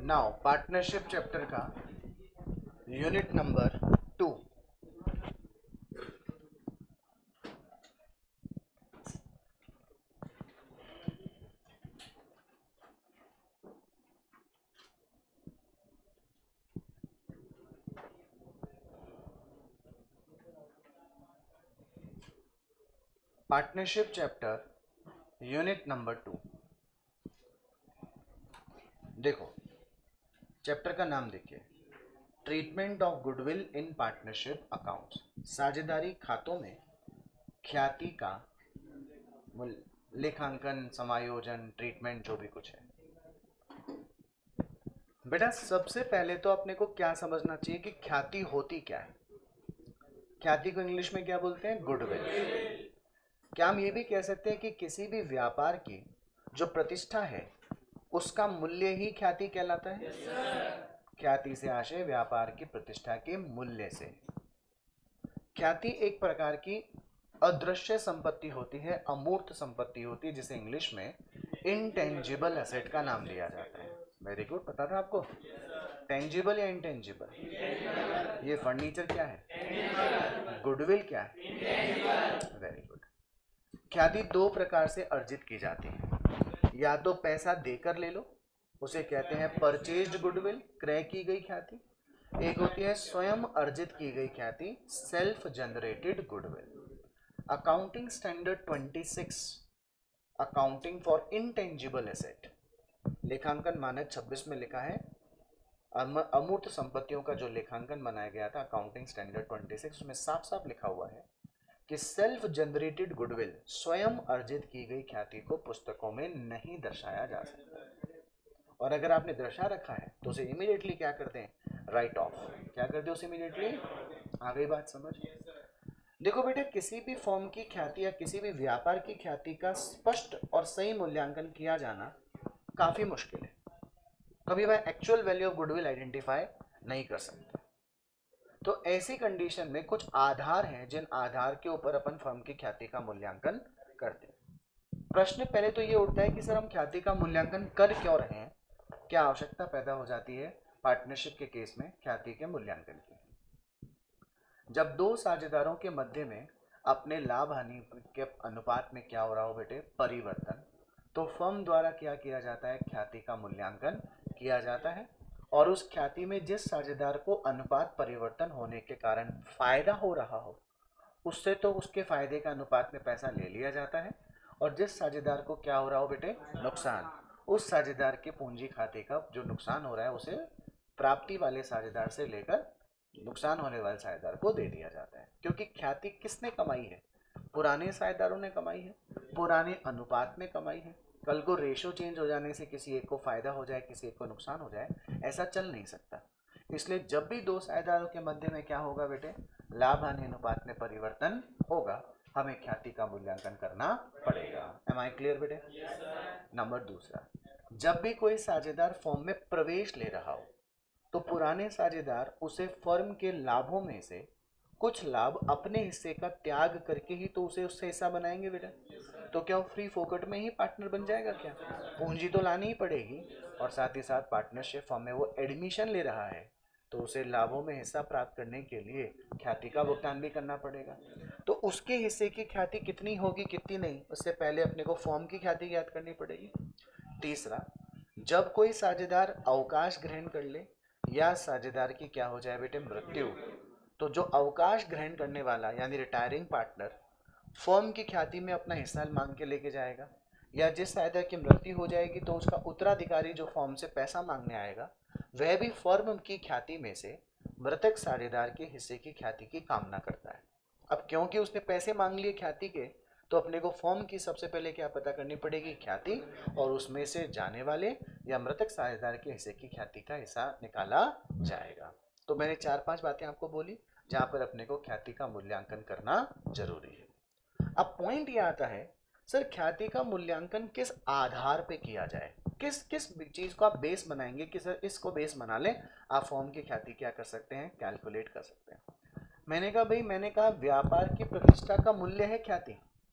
Now partnership chapter का unit number 2। Partnership chapter unit number 2। देखो chapter का नाम देखिए, treatment of goodwill in partnership accounts. साझेदारी खातों में ख्याति का लेखांकन, समायोजन, ट्रीटमेंट जो भी कुछ है। बेटा सबसे पहले तो अपने को क्या समझना चाहिए कि ख्याति होती क्या है। ख्याति को इंग्लिश में क्या बोलते हैं? गुडविल। क्या हम ये भी कह सकते हैं कि किसी भी व्यापार की जो प्रतिष्ठा है उसका मूल्य ही ख्याति कहलाता है? ख्याति से आशय व्यापार की प्रतिष्ठा के मूल्य से। ख्याति एक प्रकार की अदृश्य संपत्ति होती है, अमूर्त संपत्ति होती है, जिसे इंग्लिश में इनटेंजिबल एसेट का नाम दिया जाता है। वेरी गुड, पता था आपको? टेंजिबल या इनटेंजिबल? ये फर्नीचर क्या है? गुडविल क्या है? Very good. ख्याति दो प्रकार से अर्जित की जाती है। या तो पैसा देकर ले लो, उसे कहते हैं परचेज्ड गुडविल, क्रय की गई ख्याति। एक होती है स्वयं अर्जित की गई ख्याति, self generated goodwill. Accounting standard 26 accounting for intangible asset, लेखांकन मानक 26 में लिखा है, अमूर्त संपत्तियों का जो लेखांकन बनाया गया था अकाउंटिंग स्टैंडर्ड 26, उसमें साफ साफ लिखा हुआ है कि सेल्फ जनरेटेड गुडविल, स्वयं अर्जित की गई ख्याति को पुस्तकों में नहीं दर्शाया जा सकता। और अगर आपने दर्शा रखा है तो उसे इमीडिएटली क्या करते हैं? Write off. क्या करते हैं उसे इमीडिएटली? आ गई बात समझ? देखो बेटा, किसी भी फॉर्म की ख्याति या किसी भी व्यापार की ख्याति का स्पष्ट और सही मूल्यांकन किया जाना काफी मुश्किल है। कभी मैं actual value of goodwill identify नहीं कर सकता। तो ऐसी कंडीशन में कुछ आधार हैं जिन आधार के ऊपर अपन फर्म की ख्याति का मूल्यांकन करते हैं। प्रश्न पहले तो ये उठता है कि सर हम ख्याति का मूल्यांकन कर क्यों रहे हैं? क्या आवश्यकता पैदा हो जाती है पार्टनरशिप के केस में ख्याति के मूल्यांकन की? जब दो साझेदारों के मध्य में अपने लाभ हानि के अनुपात में क्या हो रहा हो बेटे? परिवर्तन, तो फर्म द्वारा क्या किया जाता है? ख्याति का मूल्यांकन किया जाता है। और उस ख्याति में जिस साझेदार को अनुपात परिवर्तन होने के कारण फायदा हो रहा हो, उससे तो उसके फायदे का अनुपात में पैसा ले लिया जाता है। और जिस साझेदार को क्या हो रहा हो बेटे? नुकसान, उस साझेदार के पूंजी खाते का जो नुकसान हो रहा है उसे प्राप्ति वाले साझेदार से लेकर नुकसान होने वाले साझेदार को दे दिया जाता है। क्योंकि ख्याति किसने कमाई है? पुराने साझेदारों ने कमाई है, पुराने अनुपात में कमाई है। कल को रेशो चेंज हो जाने से किसी एक को फायदा हो जाए, किसी एक को नुकसान हो जाए, ऐसा चल नहीं सकता। इसलिए जब भी दो साझेदारों के मध्य में क्या होगा बेटे? लाभ हानि अनुपात में परिवर्तन होगा, हमें ख्याति का मूल्यांकन करना पड़ेगा। एम आई क्लियर बेटे? नंबर दूसरा, जब भी कोई साझेदार फर्म में प्रवेश ले रहा हो तो पुराने साझेदार उसे फर्म के लाभों में से कुछ लाभ अपने हिस्से का त्याग करके ही तो उसे उससे हिस्सा बनाएंगे बेटा। तो क्या वो फ्री फोकट में ही पार्टनर बन जाएगा? क्या पूंजी तो लानी ही पड़ेगी। और साथ ही साथ पार्टनरशिप फर्म में वो एडमिशन ले रहा है तो उसे लाभों में हिस्सा प्राप्त करने के लिए ख्याति का भुगतान भी करना पड़ेगा। तो उसके हिस्से की ख्याति कितनी होगी कितनी नहीं, उससे पहले अपने को फर्म की ख्याति ज्ञात करनी पड़ेगी। तीसरा, जब कोई साझेदार अवकाश ग्रहण कर ले या साझेदार की क्या हो जाए बेटे? मृत्यु, तो जो अवकाश ग्रहण करने वाला यानी रिटायरिंग पार्टनर फर्म की ख्याति में अपना हिस्सा मांग के लेके जाएगा। या जिस साझेदार की मृत्यु हो जाएगी तो उसका उत्तराधिकारी जो फर्म से पैसा मांगने आएगा वह भी फर्म की ख्याति में से मृतक साझेदार के हिस्से की ख्याति की कामना करता है। अब क्योंकि उसने पैसे मांग लिए ख्याति के, तो अपने को फर्म की सबसे पहले क्या पता करनी पड़ेगी? ख्याति, और उसमें से जाने वाले या मृतक साझेदार के हिस्से की ख्याति का हिस्सा निकाला जाएगा। तो मैंने 4-5 बातें आपको बोली जहां पर अपने को ख्याति का मूल्यांकन करना जरूरी है। अब पॉइंट ये आता है, सर ख्याति का मूल्यांकन किस आधार पे किया जाए? किस किस चीज को आप बेस बनाएंगे कि सर इसको बेस बना लें, आप फॉर्म की ख्याति क्या कर सकते हैं? कैलकुलेट कर सकते हैं। मैंने कहा भाई, मैंने कहा व्यापार की प्रतिष्ठा का मूल्य है ख्याति।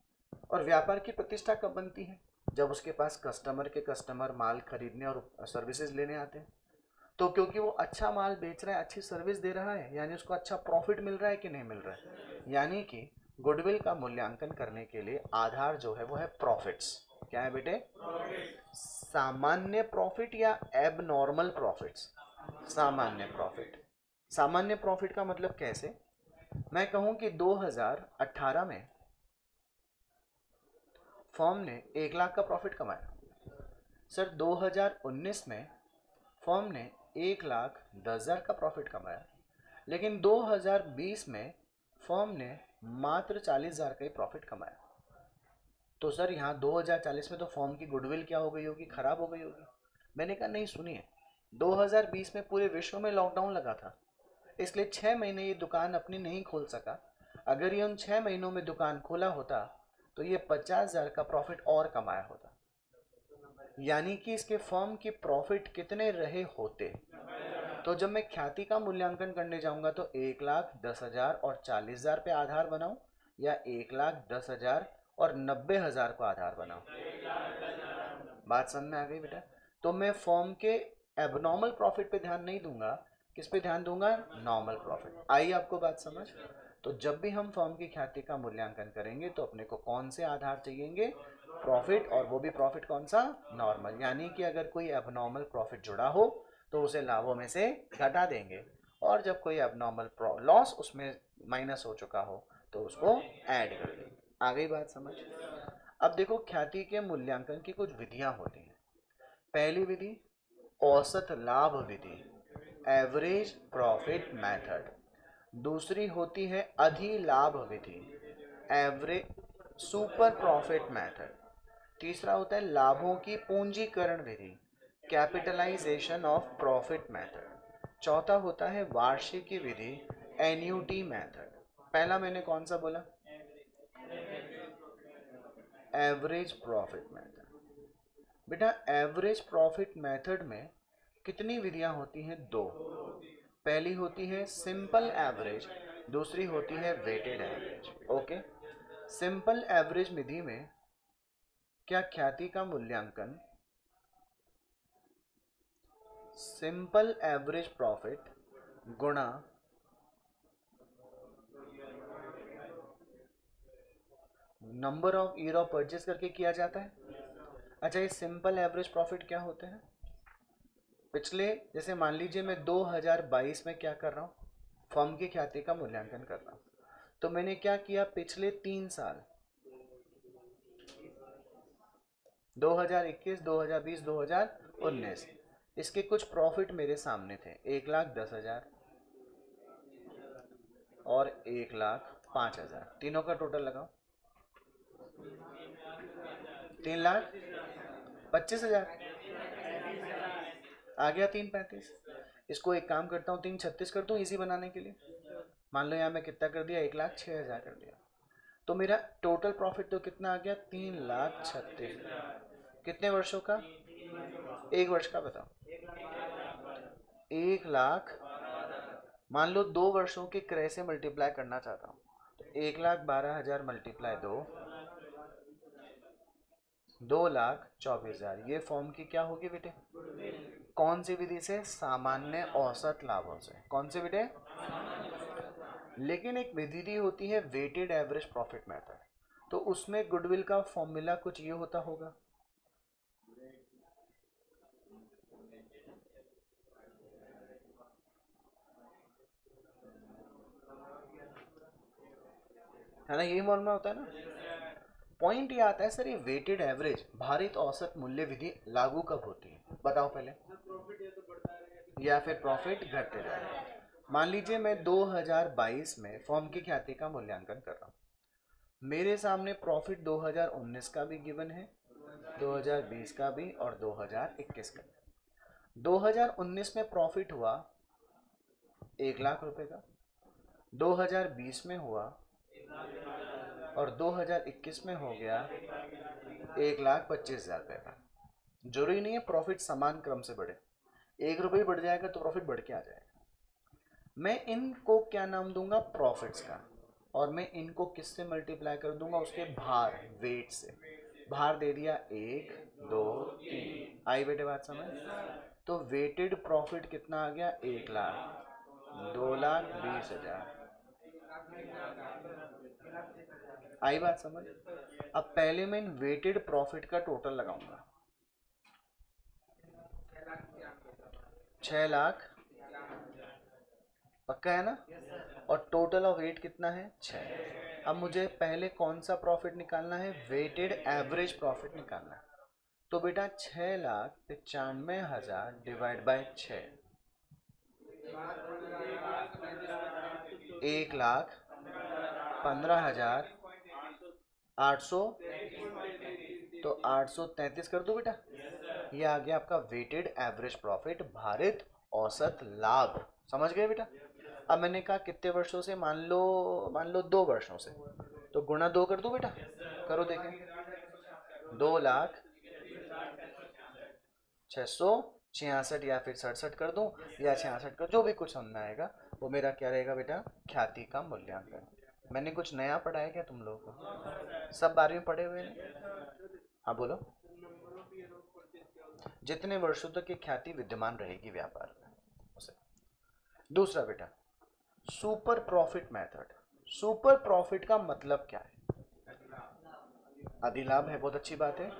और व्यापार की प्रतिष्ठा कब बनती है? जब उसके पास कस्टमर के कस्टमर माल खरीदने और सर्विसेज लेने आते हैं। तो क्योंकि वो अच्छा माल बेच रहा है, अच्छी सर्विस दे रहा है, यानी उसको अच्छा प्रॉफिट मिल रहा है कि नहीं मिल रहा है। यानी कि गुडविल का मूल्यांकन करने के लिए आधार जो है वो है प्रॉफिट्स। क्या है बेटे? सामान्य प्रॉफिट या एबनॉर्मल प्रॉफिट्स? सामान्य प्रॉफिट। सामान्य प्रॉफिट का मतलब कैसे? मैं कहूं कि 2018 में फर्म ने 1 लाख का प्रॉफिट कमाया। सर 2019 में फर्म ने 1,10,000 का प्रॉफिट कमाया, लेकिन 2020 में फर्म ने मात्र 40,000 का ही प्रॉफिट कमाया। तो सर यहाँ 2040 में तो फर्म की गुडविल क्या हो गई होगी? खराब हो गई होगी। मैंने कहा नहीं, सुनिए, 2020 में पूरे विश्व में लॉकडाउन लगा था, इसलिए 6 महीने ये दुकान अपनी नहीं खोल सका। अगर ये उन 6 महीनों में दुकान खोला होता तो ये 50,000 का प्रॉफिट और कमाया होता। यानी कि इसके फर्म की प्रॉफिट कितने रहे होते? तो जब मैं ख्याति का मूल्यांकन करने जाऊंगा तो 1,10,000 और 40,000 पे आधार बनाऊं, या 1,10,000 और 90,000 को आधार बनाऊं? बात समझ में आ गई बेटा? तो मैं फर्म के एबनॉर्मल प्रॉफिट पे ध्यान नहीं दूंगा, किस पे ध्यान दूंगा? Normal profit. आई आपको बात समझ? तो जब भी हम फर्म की ख्याति का मूल्यांकन करेंगे तो अपने को कौन से आधार चाहिएंगे? प्रॉफिट, और वो भी प्रॉफिट कौन सा? नॉर्मल। यानी कि अगर कोई एबनॉर्मल प्रॉफिट जुड़ा हो तो उसे लाभों में से घटा देंगे, और जब कोई एबनॉर्मल लॉस उसमें माइनस हो चुका हो तो उसको ऐड कर देंगे। आ गई बात समझ? अब देखो, ख्याति के मूल्यांकन की कुछ विधियां होती हैं। पहली विधि औसत लाभ विधि, एवरेज प्रॉफिट मेथड। दूसरी होती है अधिलाभ विधि, एवरेज सुपर प्रॉफिट मेथड। तीसरा होता है लाभों की पूंजीकरण विधि, कैपिटलाइजेशन ऑफ प्रॉफिट मेथड। चौथा होता है वार्षिकी विधि, एन्यूटी मेथड। पहला मैंने कौन सा बोला? Average profit method. बेटा एवरेज प्रॉफिट मेथड में कितनी विधियां होती हैं? 2। पहली होती है सिंपल एवरेज, दूसरी होती है weighted average. Okay, simple average विधि में क्या ख्याति का मूल्यांकन सिंपल एवरेज प्रॉफिट गुणा number of year of purchase करके किया जाता है? अच्छा, ये सिंपल एवरेज प्रॉफिट क्या होते हैं? पिछले, जैसे मान लीजिए मैं 2022 में क्या कर रहा हूँ? फर्म की ख्याति का मूल्यांकन कर रहा हूँ। तो मैंने क्या किया? पिछले 3 साल 2021, 2020, 2019 इसके कुछ प्रॉफिट मेरे सामने थे। 1,10,000 और 1,05,000, तीनों का टोटल लगाओ। 3,25,000 आ गया। 3,35। इसको एक काम करता हूँ, 3,36 कर दूँ इजी बनाने के लिए। मान लो यहाँ मैं कितना कर दिया? 1,06,000 कर दिया। तो मेरा टोटल प्रॉफिट तो कितना आ गया? 3,36,000। कितने वर्षों का? 1 वर्ष का। बताओ। 1,00,000, मान लो 2 वर्षों के क्रय से मल्टीप्लाई करना चाहता हूँ, तो 1,12,000 मल्टीप्लाई 2, 2,24,000। ये फॉर्म की क्या होगी बेटे? कौन सी विधि से? सामान्य औसत लाभों से। कौन सी बेटे? लेकिन एक विधि होती है वेटेड एवरेज प्रॉफिट मेथड, तो उसमें गुडविल का फॉर्मूला कुछ ये होता होगा। है ना, यही फॉर्मूला होता है ना। पॉइंट ये आता है सर, ये वेटेड एवरेज भारित औसत मूल्य विधि लागू कब होती है? बताओ पहले। या फिर प्रॉफिट घटते जा रहा है। मान लीजिए मैं 2022 में फर्म की ख्याति का मूल्यांकन कर रहा हूँ। मेरे सामने प्रॉफिट 2019 का भी गिवन है, 2020 का भी और 2021 का। 2019 में प्रॉफिट हुआ 1,00,000 रुपए का, 2020 में हुआ, और 2021 में हो गया 1,25,000 रुपए का। जरूरी नहीं है प्रॉफिट समान क्रम से बढ़े, 1 रुपये बढ़ जाएगा तो प्रॉफिट बढ़ के आ जाएगा। मैं इनको क्या नाम दूंगा? प्रॉफिट्स का। और मैं इनको किससे मल्टीप्लाई कर दूंगा? उसके भार, वेट से। भार दे दिया 1, 2, 3। आई बेटे बात समझ? तो वेटेड प्रॉफिट कितना आ गया? 1,00,000, 2,20,000। आई बात समझ? अब पहले मैं इन वेटेड प्रॉफिट का टोटल लगाऊंगा। 6,00,000 पक्का है ना? और टोटल ऑफ वेट कितना है? 6। अब मुझे पहले कौन सा प्रॉफिट निकालना है? वेटेड एवरेज प्रॉफिट निकालना है। तो बेटा 6,95,000 डिवाइड बाय 6, 1,15,800, तो 833 कर दो बेटा। ये आ गया आपका वेटेड एवरेज प्रॉफिट, भारित औसत लाभ। समझ गए बेटा? अब मैंने कहा कितने वर्षों से? मान लो 2 वर्षों से, तो गुणा 2 कर दो बेटा। करो देखें। 2,66,000 या फिर 67 कर दूं, या 66 कर, जो भी कुछ समझ आएगा वो मेरा क्या रहेगा बेटा? ख्याति का मूल्यांकन। मैंने कुछ नया पढ़ा है क्या तुम लोगों को? सब 12वीं पढ़े हुए हैं? हाँ बोलो। जितने वर्षों तक ये ख्याति विद्यमान रहेगी व्यापार में उसे। दूसरा बेटा, super profit method. Super profit का मतलब क्या है? अधिलाभ है, बहुत अच्छी बात है।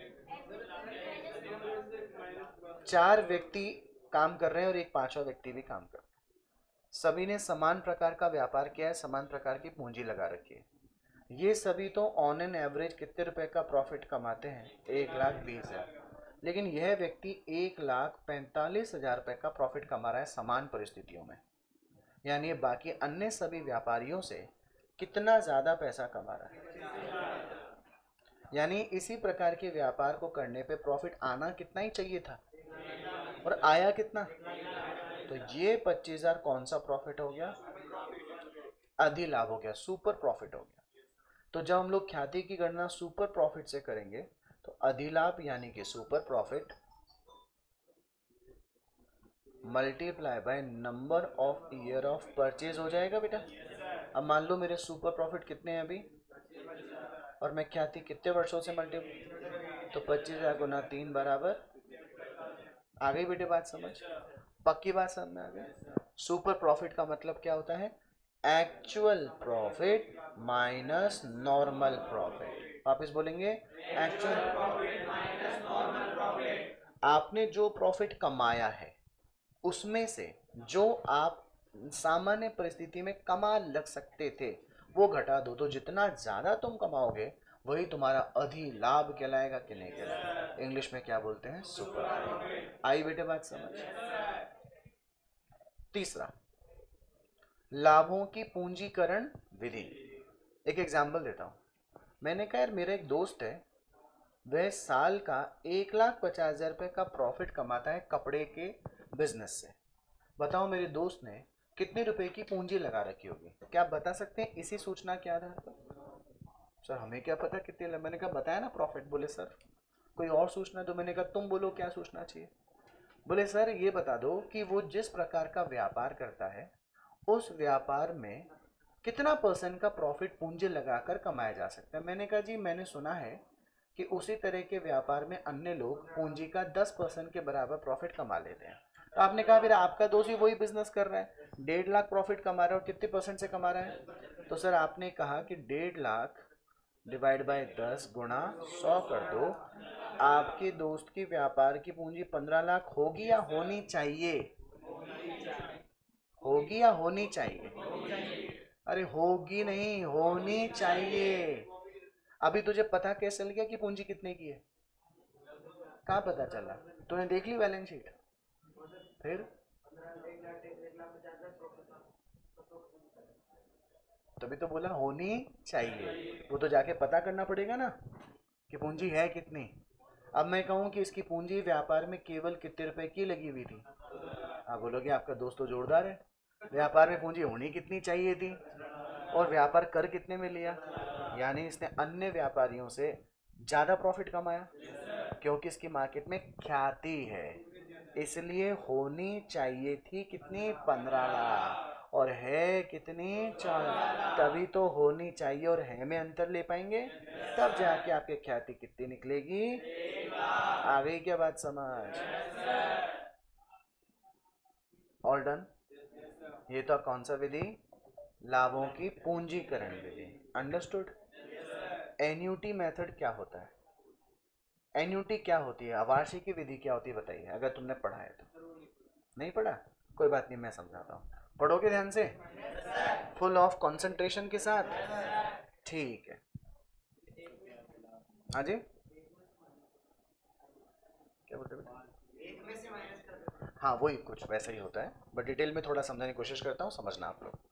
4 व्यक्ति काम कर रहे हैं और एक 5वां व्यक्ति भी काम कर रहा है। सभी ने समान प्रकार का व्यापार किया है, समान प्रकार की पूंजी लगा रखी है। ये सभी तो ऑन एन एवरेज कितने रुपए का प्रॉफिट कमाते हैं? 1,20,000। लेकिन यह व्यक्ति 1,45,000 रुपए का प्रॉफिट कमा रहा है समान परिस्थितियों में। यानी बाकी अन्य सभी व्यापारियों से कितना ज्यादा पैसा कमा रहा है। यानी इसी प्रकार के व्यापार को करने पे प्रॉफिट आना कितना ही चाहिए था, और आया कितना? तो ये 25,000 कौन सा प्रॉफिट हो गया? अधिलाभ हो गया, सुपर प्रॉफिट हो गया। तो जब हम लोग ख्याति की गणना सुपर प्रॉफिट से करेंगे तो अधिलाभ यानी कि super profit multiply by number of year of purchase हो जाएगा बेटा। अब मान लो मेरे सुपर प्रॉफिट कितने हैं अभी, और मैं ख्याति कितने वर्षों से मल्टीप्लाई, तो 25,000 गुना 3 बराबर। आ गई बेटे बात समझ? पक्की बात समझ में आ गई? सुपर प्रॉफिट का मतलब क्या होता है? Actual profit minus normal profit. वापस बोलेंगे, actual profit minus normal profit. आपने जो प्रॉफिट कमाया है उसमें से जो आप सामान्य परिस्थिति में कमा लग सकते थे वो घटा दो, तो जितना ज्यादा तुम कमाओगे वही तुम्हारा अधिलाभ कहलाएगा कि नहीं कहलाएगा? इंग्लिश में क्या बोलते हैं? सुपर। आई बेटे बात समझ? तीसरा, लाभों की पूंजीकरण विधि। एक एग्जाम्पल देता हूं। मैंने कहा यार मेरा एक दोस्त है, वह साल का 1,50,000 रुपए का प्रॉफिट कमाता है कपड़े के बिजनेस से। बताओ मेरे दोस्त ने कितने रुपए की पूंजी लगा रखी होगी? क्या आप बता सकते हैं इसी सूचना के आधार पर? सर हमें क्या पता कितने, मैंने कहा बताया ना प्रॉफिट। बोले सर कोई और सूचना दो। मैंने कहा तुम बोलो क्या सूचना चाहिए? बोले सर ये बता दो कि वो जिस प्रकार का व्यापार करता है उस व्यापार में कितना % का प्रॉफिट पूंजी लगाकर कमाया जा सकता है। मैंने कहा जी मैंने सुना है कि उसी तरह के व्यापार में अन्य लोग पूंजी का 10% के बराबर प्रॉफिट कमा लेते हैं। तो आपने कहा फिर आपका दोस्त भी वही बिजनेस कर रहा है, 1.5 लाख प्रॉफिट कमा रहा है, और कितने % से कमा रहा है? तो सर आपने कहा कि 1.5 लाख डिवाइड बाय 10 गुणा 100 कर दो। आपके दोस्त की व्यापार की पूंजी 15 लाख होगी या होनी चाहिए? होगी या होनी चाहिए? अरे होगी नहीं, होनी चाहिए। अभी तुझे पता कैसे चल गया कि पूंजी कितने की है? कहाँ पता चला? तूने देख ली बैलेंस शीट? फिर तभी तो बोला होनी चाहिए। वो तो जाके पता करना पड़ेगा ना कि पूंजी है कितनी। अब मैं कहूँ कि इसकी पूंजी व्यापार में केवल कितने रुपए की लगी हुई थी? आप बोलोगे आपका दोस्त तो जोरदार है, व्यापार में पूंजी होनी कितनी चाहिए थी, और व्यापार कर कितने में लिया? यानी इसने अन्य व्यापारियों से ज़्यादा प्रॉफिट कमाया, क्योंकि इसकी मार्केट में ख्याति है। इसलिए होनी चाहिए थी कितनी? 15 लाख, और है कितनी? 4। तभी तो होनी चाहिए और है में अंतर ले पाएंगे, तब जाके आपके ख्याति कितनी निकलेगी। आ गई क्या बात समझ? All done. ये तो कौन सा विधि? लाभों की पूंजीकरण विधि। अंडरस्टूड। एन्युटी मेथड क्या होता है? एन्युटी क्या होती है? अवार्षिकी विधि क्या होती है बताइए, अगर तुमने पढ़ा है तो। नहीं पढ़ा? कोई बात नहीं, मैं समझाता हूँ। पढ़ोगे ध्यान से, फुल ऑफ कंसंट्रेशन के साथ? ठीक है। हाँ जी, क्या बोलते हैं? हाँ वही कुछ वैसा ही होता है, बट डिटेल में थोड़ा समझाने की कोशिश करता हूँ, समझना आप लोग।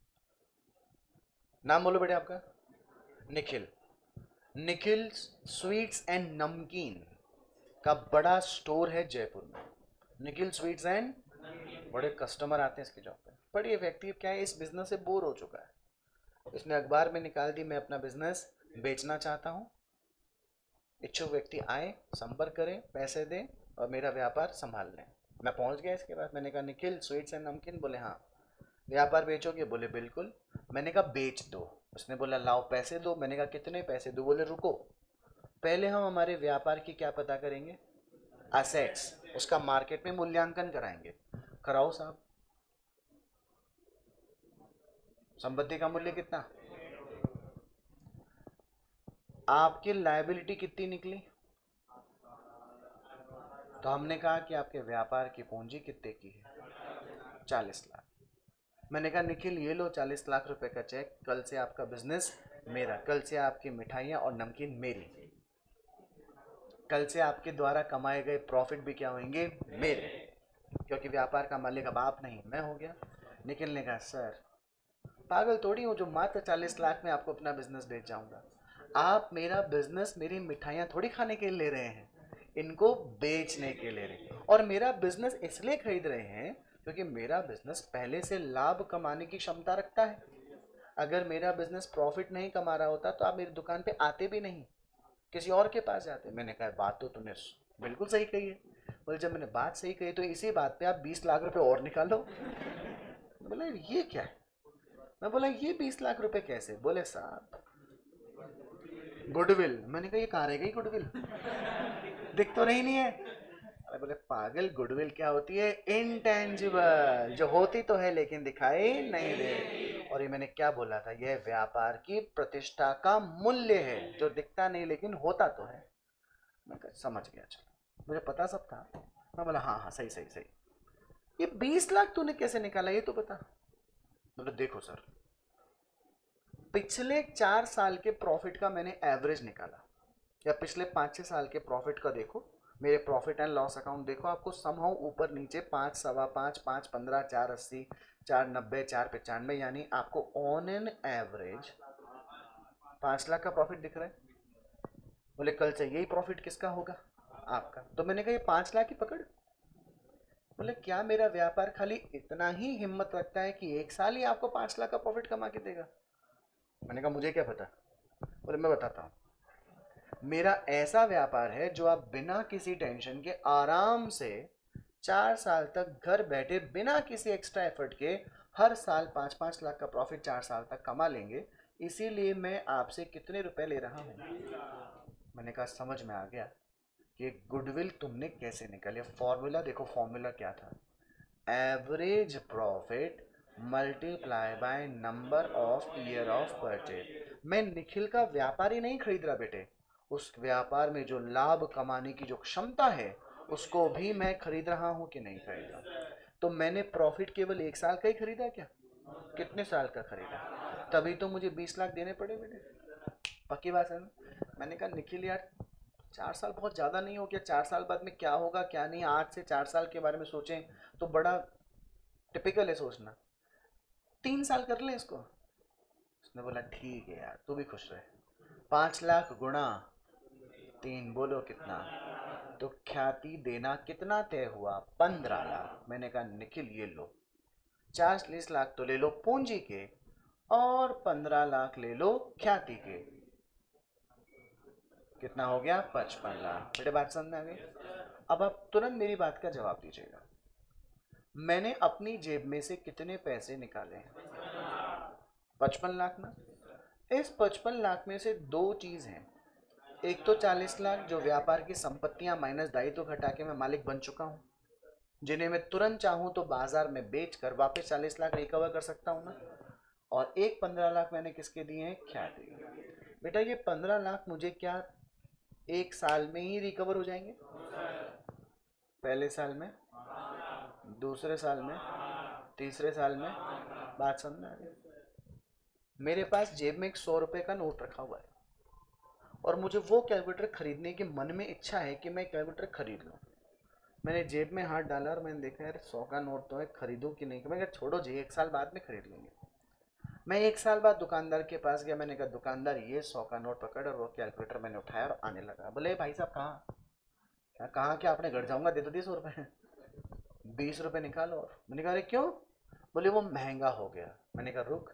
नाम बोलो बेटे आपका। निखिल। निखिल स्वीट्स एंड नमकीन का बड़ा स्टोर है जयपुर में। निखिल स्वीट्स एंड, बड़े कस्टमर आते हैं इसकी जॉब पे। बट ये व्यक्ति क्या है, इस बिजनेस से बोर हो चुका है। इसने अखबार में निकाल दी, मैं अपना बिजनेस बेचना चाहता हूँ, इच्छुक व्यक्ति आए, संपर्क करें, पैसे दें और मेरा व्यापार संभाल लें। मैं पहुंच गया इसके बाद, मैंने कहा निखिल स्वीट्स एंड नमकीन? बोले हाँ। व्यापार बेचोगे? बोले बिल्कुल। मैंने कहा बेच दो। उसने बोला लाओ पैसे दो। मैंने कहा कितने पैसे दो? बोले रुको, पहले हम हमारे व्यापार की क्या पता करेंगे, असेट्स, उसका मार्केट में मूल्यांकन कराएंगे। कराओ साहब। संपत्ति का मूल्य कितना? आपकी लायबिलिटी कितनी निकली? तो हमने कहा कि आपके व्यापार की पूंजी कितने की है? 40 लाख। मैंने कहा निखिल ये लो 40 लाख रुपए का चेक, कल से आपका बिजनेस मेरा, कल से आपकी मिठाइयाँ और नमकीन मेरी, कल से आपके द्वारा कमाए गए प्रॉफिट भी क्या होंगे? मेरे, क्योंकि व्यापार का मालिक अब आप नहीं मैं हो गया। निखिल ने कहा सर पागल थोड़ी हूँ जो मात्र 40 लाख में आपको अपना बिजनेस बेच जाऊंगा। आप मेरा बिजनेस, मेरी मिठाइयाँ थोड़ी खाने के लिए ले रहे हैं, इनको बेचने के लिए रहे हैं। और मेरा बिजनेस इसलिए खरीद रहे हैं क्योंकि मेरा बिजनेस पहले से लाभ कमाने की क्षमता रखता है। अगर मेरा बिजनेस प्रॉफिट नहीं कमा रहा होता तो आप मेरी दुकान पे आते भी नहीं, किसी और के पास जाते। मैंने कहा बात तो तुमने बिल्कुल सही कही है। बोले जब मैंने बात सही कही तो इसी बात पे आप 20 लाख रुपए और निकालो। बोला ये क्या है? मैं बोला ये 20 लाख रुपए कैसे? बोले साहब गुडविल। मैंने कहा ये कहाँ रह गई गुडविल, दिख तो रही नहीं है। अरे बोले पागल, गुडविल क्या होती है? इनटेंजिबल, जो होती तो है लेकिन दिखाई नहीं दे। और ये मैंने क्या बोला था? यह व्यापार की प्रतिष्ठा का मूल्य है, जो दिखता नहीं लेकिन होता तो है। मैं कहा समझ गया, चलो मुझे पता सब था। मैं बोला हाँ हाँ सही सही सही। ये 20 लाख तूने कैसे निकाला ये तो बता। बोले देखो सर, पिछले 4 साल के प्रॉफिट का मैंने एवरेज निकाला, या पिछले 5-6 साल के प्रॉफिट का देखो, मेरे प्रॉफिट एंड लॉस अकाउंट देखो, आपको समहाउ ऊपर नीचे 5, सवा 5, 5, 15, 4, 80, 4, 90, 4, 95, यानी आपको ऑन एन एवरेज 5 लाख का प्रॉफिट दिख रहा है। बोले कल से यही प्रॉफिट किसका होगा? आपका। तो मैंने कहा ये 5 लाख ही पकड़। बोले क्या मेरा व्यापार खाली इतना ही हिम्मत रखता है कि एक साल ही आपको 5 लाख का प्रॉफिट कमा के देगा? मैंने कहा मुझे क्या पता। बोले मैं बताता हूँ, मेरा ऐसा व्यापार है जो आप बिना किसी टेंशन के आराम से 4 साल तक घर बैठे बिना किसी एक्स्ट्रा एफर्ट के हर साल 5-5 लाख का प्रॉफिट 4 साल तक कमा लेंगे। इसीलिए मैं आपसे कितने रुपए ले रहा हूँ। मैंने कहा समझ में आ गया कि गुडविल तुमने कैसे निकाली। फॉर्मूला देखो, फॉर्मूला क्या था? Average profit multiply by number of year of purchase. मैं निखिल का व्यापार ही नहीं खरीद रहा बेटे, उस व्यापार में जो लाभ कमाने की जो क्षमता है उसको भी मैं खरीद रहा हूं कि नहीं खरीद रहा। तो मैंने प्रॉफिट केवल 1 साल का ही खरीदा क्या? कितने साल का खरीदा? तभी तो मुझे 20 लाख देने पड़े बेटे। पक्की बात है ना? मैंने कहा निखिल यार 4 साल बहुत ज़्यादा नहीं हो गया? 4 साल बाद में क्या होगा क्या नहीं, आज से 4 साल के बारे में सोचें तो बड़ा टिपिकल है सोचना। 3 साल कर ले इसको। उसने बोला ठीक है यार, तू भी खुश रहे। 5 लाख गुणा 3, बोलो कितना? तो ख्याति देना कितना तय हुआ? 15 लाख। मैंने कहा निखिल ये लो, 40 लाख तो ले लो पूंजी के और 15 लाख ले लो ख्याति के। कितना हो गया? 55 लाख। बेटे बात समझ में आ गई? अब आप तुरंत मेरी बात का जवाब दीजिएगा। मैंने अपनी जेब में से कितने पैसे निकाले हैं? 55 लाख ना। इस 55 लाख में से दो चीज हैं। एक तो 40 लाख जो व्यापार की संपत्तियां माइनस दायित्व घटा के मैं मालिक बन चुका हूं, जिन्हें मैं तुरंत चाहूं तो बाजार में बेचकर वापस 40 लाख रिकवर कर सकता हूं ना। और एक 15 लाख मैंने किसके दिए हैं, ख्याति। बेटा ये 15 लाख मुझे क्या एक साल में ही रिकवर हो जाएंगे? पहले साल में, दूसरे साल में, तीसरे साल में। बात समझ में आ गई? मेरे पास जेब में एक 100 रुपए का नोट रखा हुआ है और मुझे वो कैलकुलेटर खरीदने की मन में इच्छा है कि मैं कैलकुलेटर खरीद लूँ। मैंने जेब में हाथ डाला और मैंने देखा यार 100 का नोट तो है, खरीदूं कि नहीं। मैं कहा छोड़ो जी, एक साल बाद में खरीद लेंगे। मैं एक साल बाद दुकानदार के पास गया, मैंने कहा दुकानदार ये 100 का नोट पकड़, और वो कैलकुलेटर मैंने उठाया और आने लगा। बोले भाई साहब कहाँ? कहाँ क्या, आपने घर जाऊंगा, दे दो 20 रुपये। 20 रुपये निकालो। और मैंने कहा अरे क्यों? बोले वो महंगा हो गया। मैंने कहा रुक,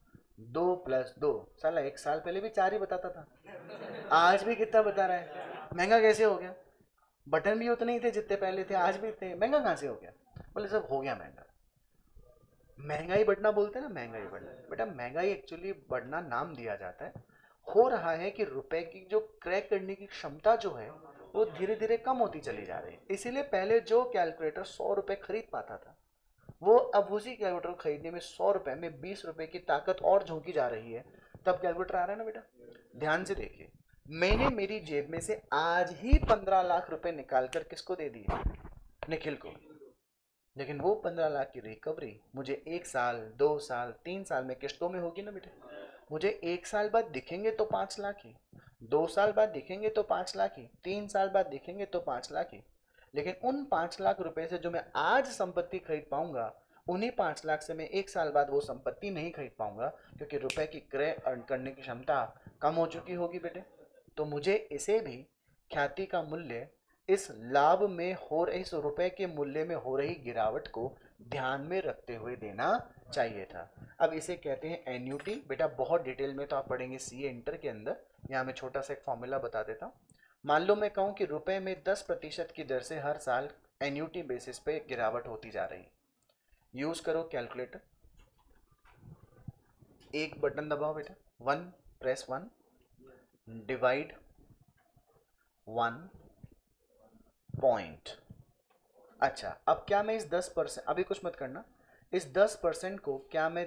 2+2, साला एक साल पहले भी 4 ही बताता था, आज भी कितना बता रहा है? महंगा कैसे हो गया? बटन भी उतने ही थे जितने पहले थे, आज भी थे, महंगा कहाँ से हो गया? बोले सब हो गया महंगा। महंगाई बढ़ना बोलते हैं ना, महंगाई बढ़ना। बेटा महंगाई एक्चुअली बढ़ना नाम दिया जाता है, हो रहा है कि रुपए की जो क्रैक करने की क्षमता जो है वो धीरे धीरे कम होती चली जा रही है। इसीलिए पहले जो कैलकुलेटर 100 रुपए खरीद पाता था, वो अब उसी कैलकुलेटर को खरीदने में 100 रुपए में 20 रुपए की ताकत और झोंकी जा रही है। तब कैलकुलेटर आ रहा है ना बेटा। ध्यान से देखिए, मैंने मेरी जेब में से आज ही 15 लाख रुपए निकाल कर किसको दे दिए? निखिल को। लेकिन वो 15 लाख की रिकवरी मुझे 1 साल, 2 साल, 3 साल में किस्तों में होगी ना बेटे। मुझे 1 साल बाद दिखेंगे तो 5 लाख ही, 2 साल बाद दिखेंगे तो 5 लाख ही, 3 साल बाद दिखेंगे तो 5 लाख ही। लेकिन उन 5 लाख रुपए से जो मैं आज संपत्ति खरीद पाऊंगा, उन्हीं 5 लाख से मैं 1 साल बाद वो संपत्ति नहीं खरीद पाऊंगा, क्योंकि रुपए की क्रय अर्न करने की क्षमता कम हो चुकी होगी बेटे। तो मुझे इसे भी ख्याति का मूल्य इस लाभ में हो रही, इस रुपए के मूल्य में हो रही गिरावट को ध्यान में रखते हुए देना चाहिए था। अब इसे कहते हैं एन्यूटी। बेटा बहुत डिटेल में तो आप पढ़ेंगे सीए इंटर के अंदर, यहाँ मैं छोटा सा एक फॉर्मूला बता देता हूँ। मान लो मैं कहूँ कि रुपए में 10% की दर से हर साल एन्यूटी बेसिस पे गिरावट होती जा रही। यूज करो कैलकुलेटर, एक बटन दबाओ बेटा, 1, प्रेस 1, डिवाइड 1 पॉइंट। अच्छा अब क्या मैं इस 10%, अभी कुछ मत करना, इस 10% को क्या मैं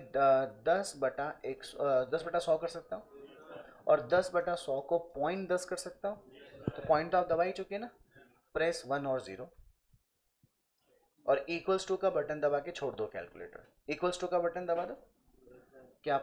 10/100 कर सकता हूँ? और 10/100 को 0.10 कर सकता हूँ? तो पॉइंट तो आप दबा ही चुके ना। प्रेस 1 और 0 और इक्वल्स टू का बटन दबा के छोड़ दो कैलकुलेटर। इक्वल्स टू का बटन दबा दो। क्या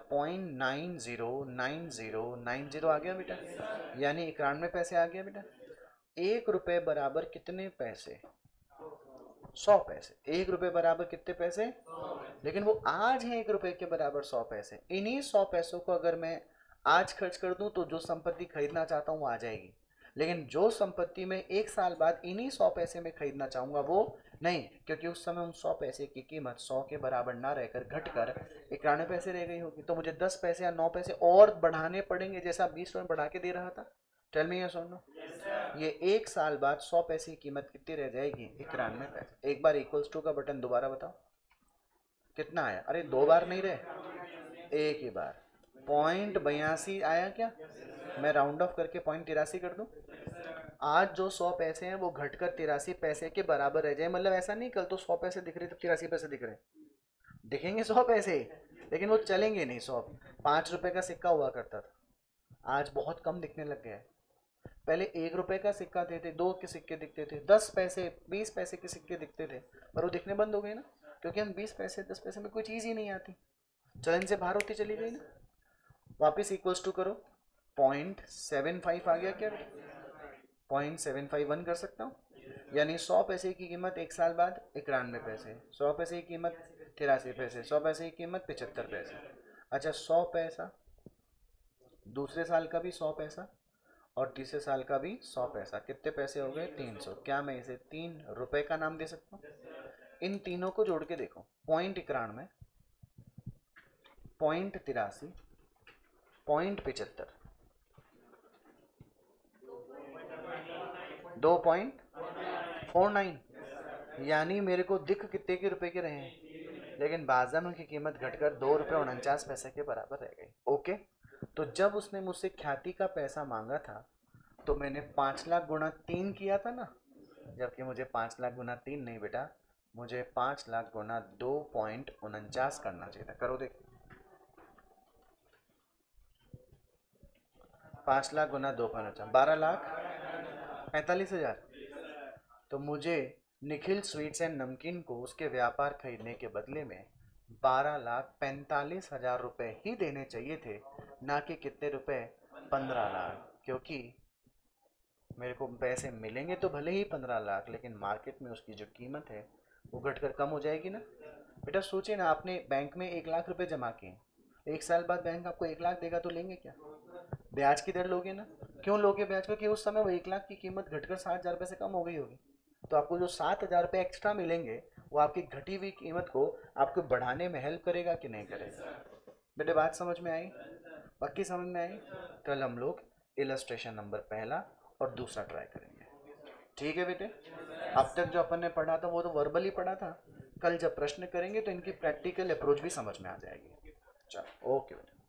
0.909090 आ गया बेटा? यानी 91 पैसे आ गया बेटा। 1 रुपए बराबर कितने पैसे? 100 पैसे। 1 रुपए बराबर कितने पैसे? लेकिन वो आज है 1 रुपए के बराबर 100 पैसे। इन्हीं 100 पैसों को अगर मैं आज खर्च कर दूं तो जो संपत्ति खरीदना चाहता हूं वो आ जाएगी। लेकिन जो संपत्ति मैं 1 साल बाद इन्हीं 100 पैसे में खरीदना चाहूंगा वो नहीं, क्योंकि उस समय उन 100 पैसे की कीमत 100 के बराबर ना रहकर घटकर 91 पैसे रह गई होगी। तो मुझे 10 पैसे या 9 पैसे और बढ़ाने पड़ेंगे, जैसा 20 रुपये बढ़ा के दे रहा था। टेल मी यस और नो। ये 1 साल बाद 100 पैसे की कीमत कितनी रह जाएगी? 91 पैसे। एक बार इक्वल्स टू का बटन दोबारा बताओ, कितना आया? अरे 2 बार नहीं रहे, एक ही बार। 0.82 आया क्या? मैं राउंड ऑफ करके 0.83 कर दूं। आज जो 100 पैसे हैं वो घटकर 83 पैसे के बराबर रह जाए। मतलब ऐसा नहीं कल तो 100 पैसे दिख रहे तो 83 पैसे दिख रहे, दिखेंगे 100 पैसे, लेकिन वो चलेंगे नहीं। 5 रुपए का सिक्का हुआ करता था, आज बहुत कम दिखने लग गया है। पहले 1 रुपए का सिक्का थे, 2 के सिक्के दिखते थे, 10 पैसे 20 पैसे के सिक्के दिखते थे, पर वो दिखने बंद हो गए ना, क्योंकि हम 20 पैसे 10 पैसे में कोई चीज़ ही नहीं आती, चलन से बाहर होती चली गई ना। वापस इक्वल्स टू करो, 0.75 आ गया क्या? 0.751 कर सकता हूँ। यानी 100 पैसे की कीमत 1 साल बाद 91 पैसे, 100 पैसे की कीमत 83 पैसे, 100 पैसे की कीमत 75 पैसे। अच्छा 100 पैसा, दूसरे साल का भी 100 पैसा और तीसरे साल का भी 100 पैसा, कितने पैसे हो गए? 300। क्या मैं इसे 3 रुपए का नाम दे सकता हूँ? इन तीनों को जोड़ के देखो, 0.91, 0.83, 0.75, 2.49। यानी मेरे को दिख कितने के रुपए के रहे हैं, लेकिन बाजार में उनकी कीमत घटकर 2 रुपये 49 पैसे के बराबर रह गई। ओके, तो जब उसने मुझसे ख्याति का पैसा मांगा था तो मैंने 5 लाख गुणा 3 किया था ना, जबकि मुझे 5 लाख गुणा 3 नहीं बेटा, मुझे 5 लाख गुना 2.49 करना चाहिए था। करो देख, 5 लाख गुना 2.49, 12,45,000। तो मुझे निखिल स्वीट्स एंड नमकीन को उसके व्यापार खरीदने के बदले में 12,45,000 रुपए ही देने चाहिए थे, ना कि कितने रुपए, 15 लाख। क्योंकि मेरे को पैसे मिलेंगे तो भले ही 15 लाख, लेकिन मार्केट में उसकी जो कीमत है वो घटकर कम हो जाएगी ना। बेटा सोचिए ना, आपने बैंक में 1 लाख रुपए जमा किए, 1 साल बाद बैंक आपको 1 लाख देगा तो लेंगे क्या? ब्याज की दर लोगे ना। क्यों लोगे ब्याज? क्योंकि उस समय वो 1 लाख की कीमत घटकर 60,000 रुपये से कम हो गई होगी। तो आपको जो 7,000 रुपये एक्स्ट्रा मिलेंगे वो आपकी घटी हुई कीमत को आपको बढ़ाने में हेल्प करेगा कि नहीं करेगा? बेटे बात समझ में आई? पक्की समझ में आई? कल हम लोग इलस्ट्रेशन नंबर पहला और दूसरा ट्राई करेंगे। ठीक है बेटे? अब तक जो अपन ने पढ़ा था वो तो वर्बली पढ़ा था, कल जब प्रश्न करेंगे तो इनकी प्रैक्टिकल अप्रोच भी समझ में आ जाएगी। चलो ओके बेटे।